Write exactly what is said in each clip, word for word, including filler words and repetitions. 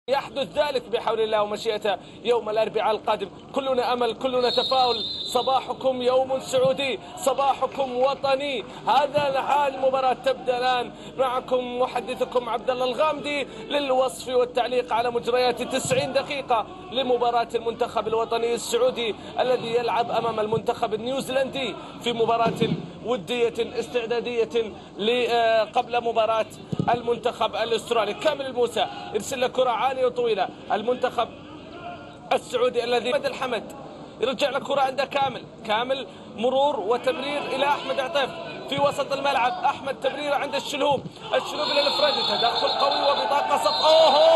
يحدث ذلك بحول الله ومشيئته يوم الأربعاء القادم. كلنا أمل، كلنا تفاؤل. صباحكم يوم سعودي، صباحكم وطني. هذا حال المباراة تبدأ الآن. معكم محدثكم عبد الله الغامدي للوصف والتعليق على مجريات تسعين دقيقة لمباراة المنتخب الوطني السعودي الذي يلعب أمام المنتخب النيوزيلندي في مباراة ودية استعدادية قبل مباراة المنتخب الاسترالي. كامل الموسى يرسل له كرة عالية وطويلة. المنتخب السعودي الذي أحمد الحمد يرجع له كرة عنده كامل كامل مرور وتمرير إلى أحمد عطيف في وسط الملعب. أحمد تمرير عند الشلهوب، الشلهوب إلى الفريدي، تدخل قوي وبطاقة صف. أوهو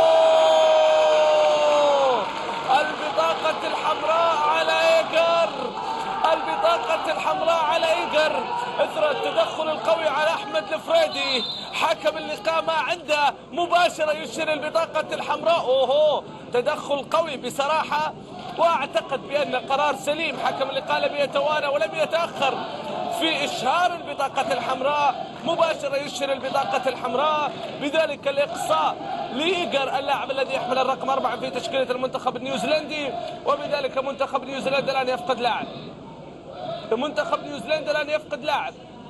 البطاقة الحمراء على إيجر، البطاقة الحمراء على إيجر إثر التدخل القوي على أحمد الفريدي. حكم اللقاء ما عنده مباشرة يشير البطاقة الحمراء. أوهو تدخل قوي بصراحة، وأعتقد بأن قرار سليم. حكم اللقاء لم يتوانى ولم يتأخر في إشهار البطاقة الحمراء، مباشرة يشير البطاقة الحمراء. بذلك الإقصاء لإيجر اللاعب الذي يحمل الرقم أربعة في تشكيلة المنتخب النيوزيلندي، وبذلك منتخب نيوزيلندا الآن يفقد لاعب. منتخب نيوزيلندا الآن يفقد لاعب.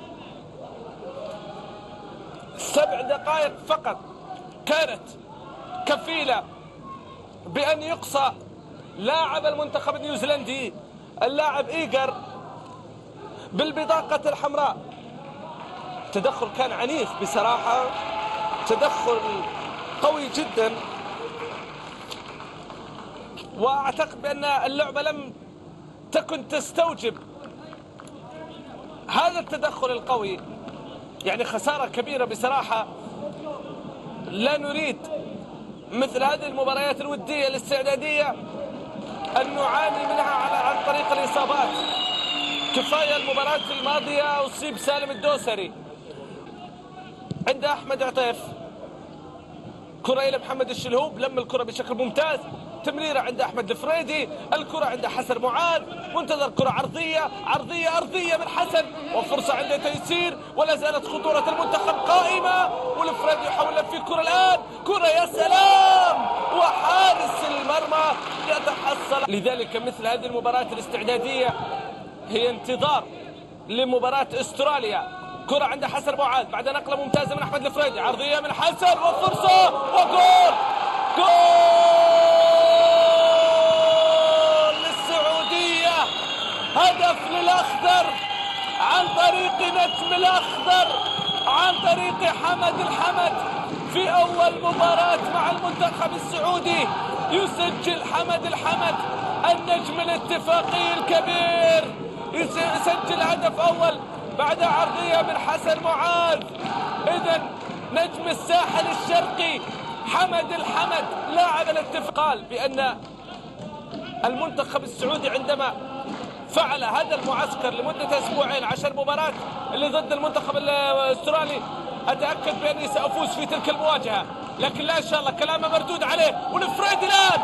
سبع دقائق فقط كانت كفيلة بأن يقصى لاعب المنتخب النيوزيلندي اللاعب إيجر بالبطاقة الحمراء. تدخل كان عنيف بصراحة، تدخل قوي جدا، وأعتقد بأن اللعبة لم تكن تستوجب هذا التدخل القوي. يعني خسارة كبيرة بصراحة. لا نريد مثل هذه المباريات الودية الاستعدادية أن نعاني منها على عن طريق الإصابات. كفاية المباراة الماضية أصيب سالم الدوسري. عند أحمد عطيف كرة إلى محمد الشلهوب، لم الكرة بشكل ممتاز. تمريرة عند أحمد الفريدي، الكرة عند حسن معاذ، منتظر كرة عرضية عرضية أرضية من حسن، وفرصة عند تيسير، ولا زالت خطورة المنتخب قائمة. والفريدي يحاول في كرة الآن، كرة يا سلام، وحارس المرمى يتحصل. لذلك مثل هذه المباراة الاستعدادية هي انتظار لمباراة استراليا. كرة عند حسن معاذ بعد نقلة ممتازة من أحمد الفريدي، عرضية من حسن وفرصة وجول. جول للسعودية، هدف للأخضر عن طريق نجم الأخضر، عن طريق حمد الحمد في أول مباراة مع المنتخب السعودي. يسجل حمد الحمد النجم الاتفاقي الكبير، يسجل هدف أول بعد عرضية من حسن معاذ. إذن نجم الساحل الشرقي حمد الحمد لاعب الاتفاق قال بأن المنتخب السعودي عندما فعل هذا المعسكر لمدة أسبوعين عشان مباراة اللي ضد المنتخب الاسترالي، أتأكد بأني سأفوز في تلك المواجهة. لكن لا، إن شاء الله كلامه مردود عليه. والفريدي الآن،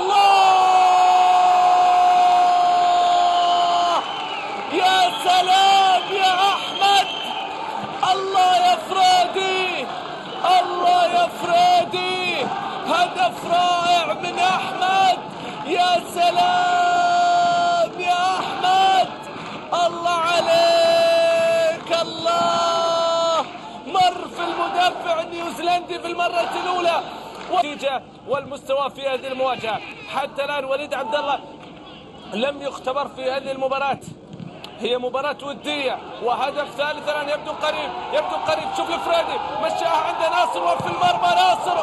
الله يا سلام يا أحمد، الله يا فريدي، الله يا فريدي، هدف رائع من أحمد. يا سلام يا أحمد، الله عليك، الله. مر في المدافع النيوزيلندي في المرة الأولى. والنتيجة والمستوى في هذه المواجهة حتى الآن وليد عبد الله لم يختبر في هذه المباراة. هي مباراة ودية وهدف ثالث الآن يبدو قريب، يبدو قريب. شوف الفريدي مشاها عند ناصر وفي المرمى ناصر.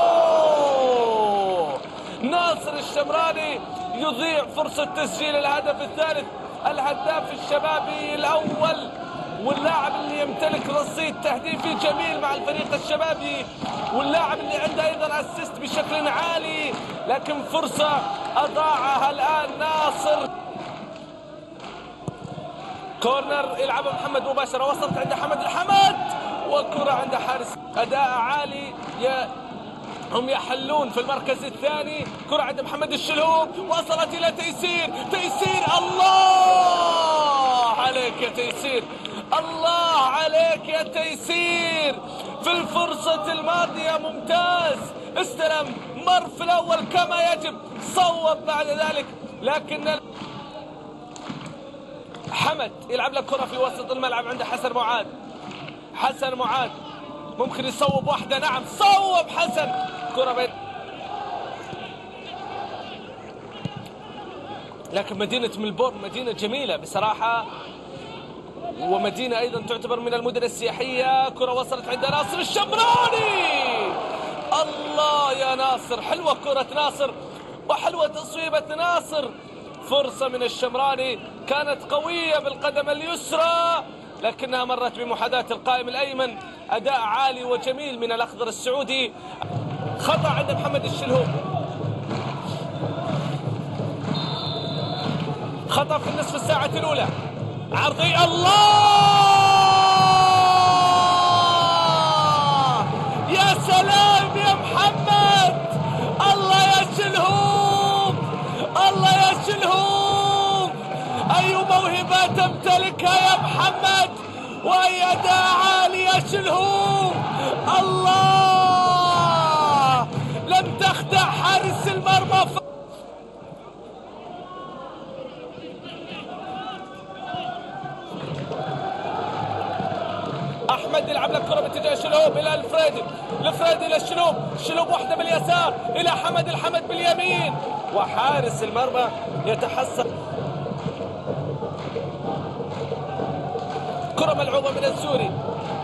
أوه ناصر الشمراني يضيع فرصة تسجيل الهدف الثالث. الهداف الشبابي الأول واللاعب اللي يمتلك رصيد تهديفي جميل مع الفريق الشبابي، واللاعب اللي عنده أيضا أسيست بشكل عالي، لكن فرصة أضاعها الآن ناصر. كورنر يلعبها محمد مباشرة، وصلت عند حمد الحمد، والكرة عند حارس. أداء عالي، يا هم يحلون في المركز الثاني. كرة عند محمد الشلهوب، وصلت إلى تيسير، تيسير، الله عليك يا تيسير، الله عليك يا تيسير. في الفرصة الماضية ممتاز، استلم مر في الأول كما يجب، صوب بعد ذلك، لكن حمد يلعب له كرة في وسط الملعب عند حسن معاذ. حسن معاذ ممكن يصوب واحدة، نعم صوب حسن، كرة بين. لكن مدينة ملبورن مدينة جميلة بصراحة، ومدينة أيضا تعتبر من المدن السياحية. كرة وصلت عند ناصر الشمراني، الله يا ناصر، حلوة كرة ناصر وحلوة تصويبة ناصر. فرصة من الشمراني كانت قوية بالقدم اليسرى، لكنها مرت بمحاذاة القائم الأيمن. أداء عالي وجميل من الأخضر السعودي. خطأ عند محمد الشلهوب، خطأ في النصف الساعة الأولى. عرضي، الله يا سلام يا محمد، الله يا شلهوب، الله يا شلهوب، أي موهبة تمتلكها يا محمد، وأي أداء عالي يا شلهوب، الله لم تخدع حارس المرمى. احمد يلعب لك كره باتجاه الشلوب الى الفريدي، الفريدي الى الشلوب، الشلوب واحده باليسار الى حمد، الحمد باليمين، وحارس المرمى يتحسن. كره ملعوبه من السوري،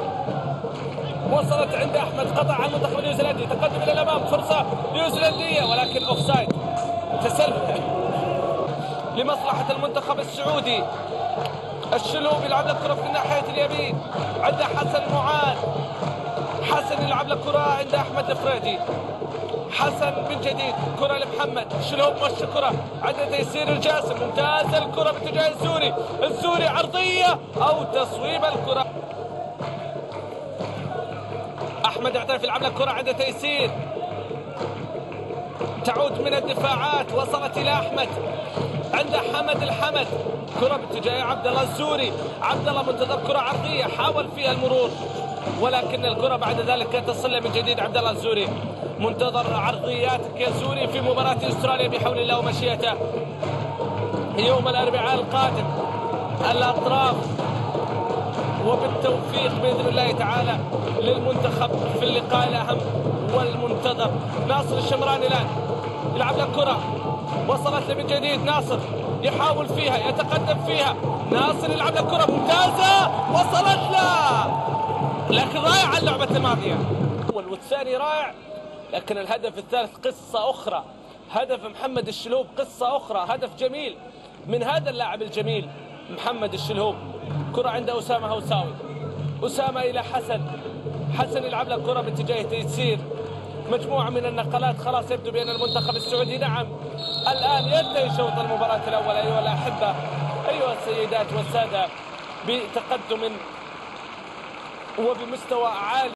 وصلت عند احمد، قطع على المنتخب النيوزيلندي، تقدم الى الامام، فرصه نيوزيلنديه ولكن اوفسايد، تسلل لمصلحه المنتخب السعودي. الشلوب يلعب لك كرة في ناحية اليمين عند حسن معاذ، حسن يلعب لك كرة عند أحمد الفريدي، حسن من جديد كرة لمحمد، الشلوب مش كرة عند تيسير الجاسم، ممتاز الكرة باتجاه الزوري، الزوري عرضية أو تصويب الكرة. أحمد يعطيف يلعب لك كرة عند تيسير، تعود من الدفاعات، وصلت إلى أحمد عند حمد، الحمد كرة باتجاه عبد الله الزوري، عبد الله منتظر كرة عرضية، حاول فيها المرور ولكن الكرة بعد ذلك تصل من جديد عبد الله الزوري. منتظر عرضياتك يا زوري في مباراة استراليا بحول الله ومشيئته يوم الأربعاء القادم. الأطراف وبالتوفيق بإذن الله تعالى للمنتخب في اللقاء الأهم والمنتظر. ناصر الشمراني الآن يلعب لك كرة، وصلت له من جديد، ناصر يحاول فيها، يتقدم فيها، ناصر يلعب لك كرة ممتازة، وصلت له لكن رائع اللعبة الماضية، والثاني رائع، لكن الهدف الثالث قصة أخرى، هدف محمد الشلهوب قصة أخرى، هدف جميل من هذا اللاعب الجميل محمد الشلهوب. كرة عند أسامة هوساوي، أسامة إلى حسن، حسن يلعب لك كرة باتجاه تيسير. مجموعة من النقلات، خلاص يبدو بأن المنتخب السعودي نعم الآن ينتهي شوط المباراة الأول أيها الأحبة أيها السيدات والسادة بتقدم وبمستوى عالي.